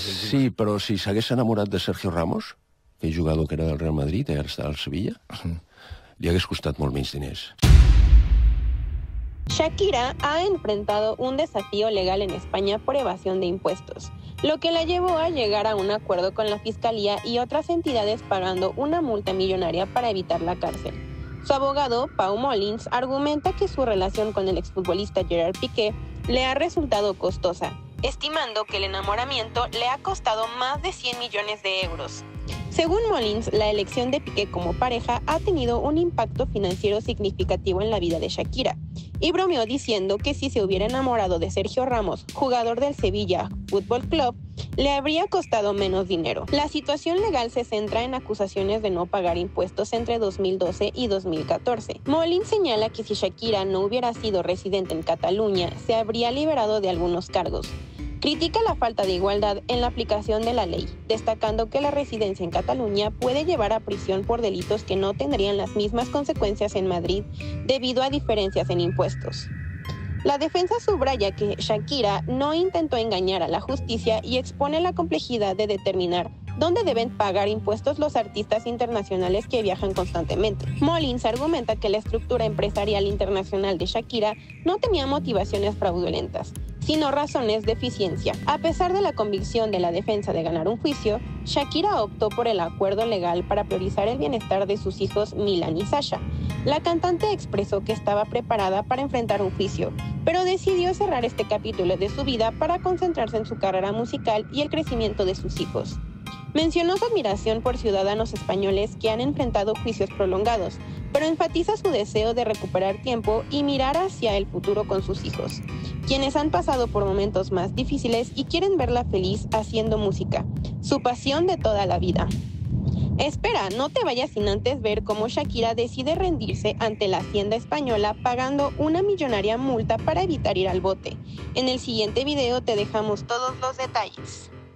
Sí, però si s'hagués enamorat de Sergio Ramos, que és jugador que era del Real Madrid i ara està al Sevilla, li hagués costat molt menys diners. Shakira ha enfrentado un desafío legal en España por evasión de impuestos, lo que la llevó a llegar a un acuerdo con la Fiscalía y otras entidades pagando una multa millonaria para evitar la cárcel. Su abogado, Pau Molins, argumenta que su relación con el exfutbolista Gerard Piqué le ha resultado costosa, estimando que el enamoramiento le ha costado más de 100 millones de euros. Según Molins, la elección de Piqué como pareja ha tenido un impacto financiero significativo en la vida de Shakira, y bromeó diciendo que si se hubiera enamorado de Sergio Ramos, jugador del Sevilla Fútbol Club, le habría costado menos dinero. La situación legal se centra en acusaciones de no pagar impuestos entre 2012 y 2014. Molins señala que si Shakira no hubiera sido residente en Cataluña, se habría liberado de algunos cargos. Critica la falta de igualdad en la aplicación de la ley, destacando que la residencia en Cataluña puede llevar a prisión por delitos que no tendrían las mismas consecuencias en Madrid debido a diferencias en impuestos. La defensa subraya que Shakira no intentó engañar a la justicia y expone la complejidad de determinar dónde deben pagar impuestos los artistas internacionales que viajan constantemente. Molins argumenta que la estructura empresarial internacional de Shakira no tenía motivaciones fraudulentas, sino razones de eficiencia. A pesar de la convicción de la defensa de ganar un juicio, Shakira optó por el acuerdo legal para priorizar el bienestar de sus hijos Milan y Sasha. La cantante expresó que estaba preparada para enfrentar un juicio, pero decidió cerrar este capítulo de su vida para concentrarse en su carrera musical y el crecimiento de sus hijos. Mencionó su admiración por ciudadanos españoles que han enfrentado juicios prolongados, pero enfatiza su deseo de recuperar tiempo y mirar hacia el futuro con sus hijos, quienes han pasado por momentos más difíciles y quieren verla feliz haciendo música, su pasión de toda la vida. Espera, no te vayas sin antes ver cómo Shakira decide rendirse ante la Hacienda española pagando una millonaria multa para evitar ir al bote. En el siguiente video te dejamos todos los detalles.